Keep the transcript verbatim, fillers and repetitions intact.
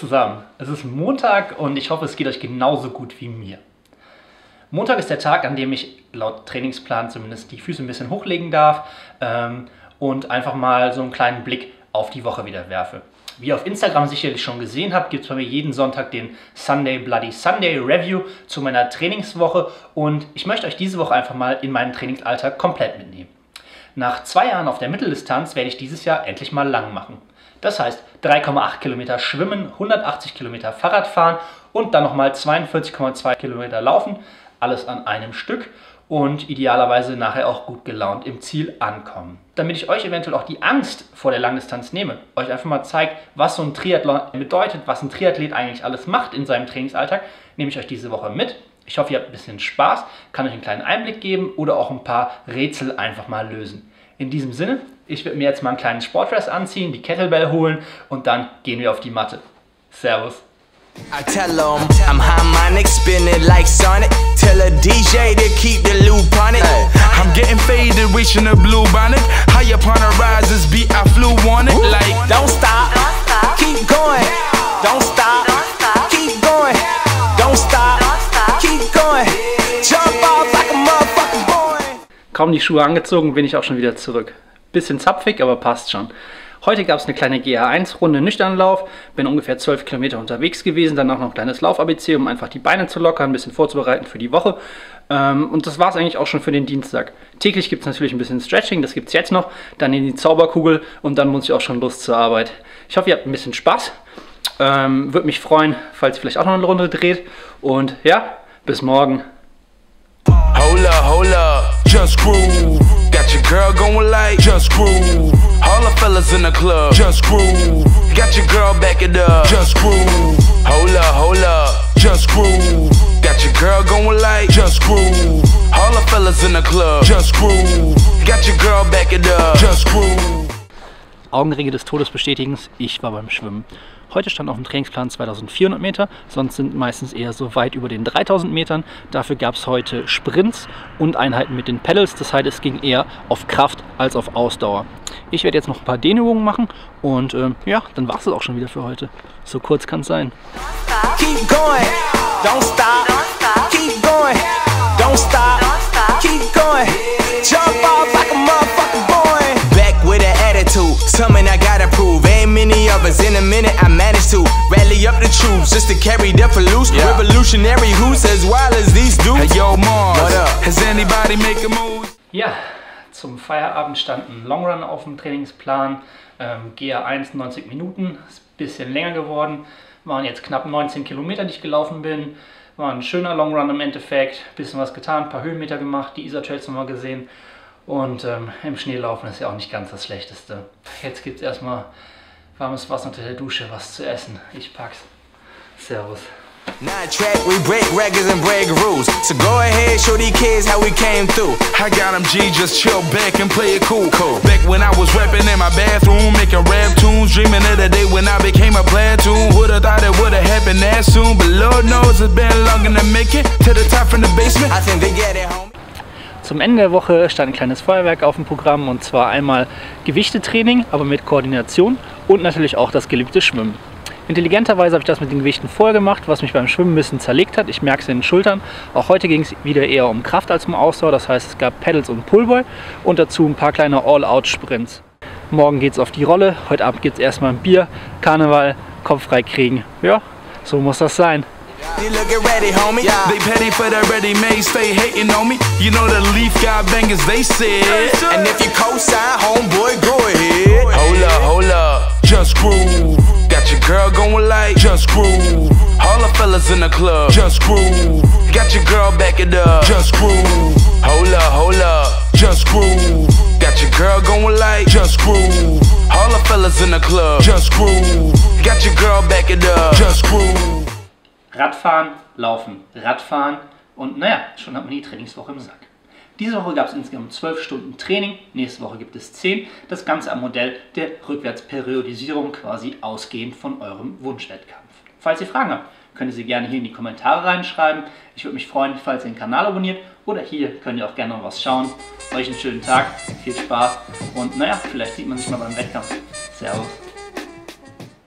zusammen. Es ist Montag und ich hoffe, es geht euch genauso gut wie mir. Montag ist der Tag, an dem ich laut Trainingsplan zumindest die Füße ein bisschen hochlegen darf ähm, und einfach mal so einen kleinen Blick auf die Woche wieder werfe. Wie ihr auf Instagram sicherlich schon gesehen habt, gibt es bei mir jeden Sonntag den Sunday Bloody Sunday Review zu meiner Trainingswoche und ich möchte euch diese Woche einfach mal in meinen Trainingsalltag komplett mitnehmen. Nach zwei Jahren auf der Mitteldistanz werde ich dieses Jahr endlich mal lang machen. Das heißt drei Komma acht Kilometer schwimmen, hundertachtzig Kilometer Fahrrad fahren und dann nochmal zweiundvierzig Komma zwei Kilometer laufen. Alles an einem Stück und idealerweise nachher auch gut gelaunt im Ziel ankommen. Damit ich euch eventuell auch die Angst vor der Langdistanz nehme, euch einfach mal zeigt, was so ein Triathlon bedeutet, was ein Triathlet eigentlich alles macht in seinem Trainingsalltag, nehme ich euch diese Woche mit. Ich hoffe, ihr habt ein bisschen Spaß, kann euch einen kleinen Einblick geben oder auch ein paar Rätsel einfach mal lösen. In diesem Sinne, ich werde mir jetzt mal einen kleinen Sportdress anziehen, die Kettlebell holen und dann gehen wir auf die Matte. Servus! I tell them I'm harmonic, spinning like Sonic. Tell a D J to keep the loop on it. I'm getting faded, reaching the blue bonnet. High upon the rises, beat I flew on it. Like don't stop, keep going. Don't stop, keep going. Don't stop, keep going. Jump off like a motherfucking boy. Kaum die Schuhe angezogen, bin ich auch schon wieder zurück. Bisschen zapfig, aber passt schon. Heute gab es eine kleine G H eins Runde Nüchternlauf, bin ungefähr zwölf Kilometer unterwegs gewesen, danach noch ein kleines Lauf-A B C, um einfach die Beine zu lockern, ein bisschen vorzubereiten für die Woche. Und das war es eigentlich auch schon für den Dienstag. Täglich gibt es natürlich ein bisschen Stretching, das gibt es jetzt noch, dann in die Zauberkugel und dann muss ich auch schon los zur Arbeit. Ich hoffe, ihr habt ein bisschen Spaß, ähm, würde mich freuen, falls ihr vielleicht auch noch eine Runde dreht und ja, bis morgen. Hold up, hold up, just groove. Got your girl going like, just groove. All the fellas in the club, just groove. Got your girl back it up, just groove. Hold up, hold up, just groove. Got your girl going like, just groove. All the fellas in the club, just groove. Got your girl back it up, just groove. Augenringe des Todes bestätigen, ich war beim Schwimmen. Heute stand auf dem Trainingsplan zweitausendvierhundert Meter, sonst sind meistens eher so weit über den dreitausend Metern. Dafür gab es heute Sprints und Einheiten mit den Pedals, das heißt es ging eher auf Kraft als auf Ausdauer. Ich werde jetzt noch ein paar Dehnübungen machen und äh, ja, dann war es auch schon wieder für heute. So kurz kann es sein. Keep going, don't stop, keep going, don't stop, keep going, jump off like a motherfucking boy. Back with an attitude, something I gotta prove. Ain't many of us, in a minute I managed to rally up the troops just to carry the loose. Yeah. Revolutionary who's as wild as these dudes. Hey yo Mars, what up? Has anybody make a move? Ja, zum Feierabend stand ein Longrun auf dem Trainingsplan. Ähm, G H eins neunzig Minuten, ist ein bisschen länger geworden. Waren jetzt knapp neunzehn Kilometer, die ich gelaufen bin. War ein schöner Longrun im Endeffekt. Bisschen was getan, ein paar Höhenmeter gemacht, die Isar Trails nochmal gesehen. Und ähm, im Schneelaufen ist ja auch nicht ganz das Schlechteste. Jetzt gibt es erstmal warmes Wasser unter der Dusche, was zu essen. Ich pack's. Servus. Nine track, we break records and break rules. So go ahead, show these kids how we came through. I got them G, just chill back and play it cool. cool. Back when I was rapping in my bathroom, making rap tunes, dreaming of the day when I became a platoon. Would've thought it would've happened that soon, but Lord knows it's been long enough to make it to the top from the basement. I think they get it, homie. Zum Ende der Woche stand ein kleines Feuerwerk auf dem Programm und zwar einmal Gewichtetraining, aber mit Koordination und natürlich auch das geliebte Schwimmen. Intelligenterweise habe ich das mit den Gewichten vorher gemacht, was mich beim Schwimmen ein bisschen zerlegt hat. Ich merke es in den Schultern. Auch heute ging es wieder eher um Kraft als um Ausdauer. Das heißt, es gab Pedals und Pullboy und dazu ein paar kleine All-Out-Sprints. Morgen geht es auf die Rolle. Heute Abend gibt es erstmal ein Bier, Karneval, Kopf frei kriegen. Ja, so muss das sein. They looking ready, homie. Yeah. They petty for the ready-made, stay hating on me. You know the Leaf got bangers, they said. And if you co-sign, homeboy, go ahead. Hold up, hold up, just groove. Got your girl going like, just groove. All the fellas in the club, just groove. Got your girl back it up, just groove. Hold up, hold up, just groove. Got your girl going like, just groove. All the fellas in the club, just groove. Got your girl back it up, just groove. Radfahren, Laufen, Radfahren und naja, schon hat man die Trainingswoche im Sack. Diese Woche gab es insgesamt zwölf Stunden Training, nächste Woche gibt es zehn. Das Ganze am Modell der Rückwärtsperiodisierung, quasi ausgehend von eurem Wunschwettkampf. Falls ihr Fragen habt, könnt ihr sie gerne hier in die Kommentare reinschreiben. Ich würde mich freuen, falls ihr den Kanal abonniert oder hier könnt ihr auch gerne noch was schauen. Euch einen schönen Tag, viel Spaß und naja, vielleicht sieht man sich mal beim Wettkampf. Servus.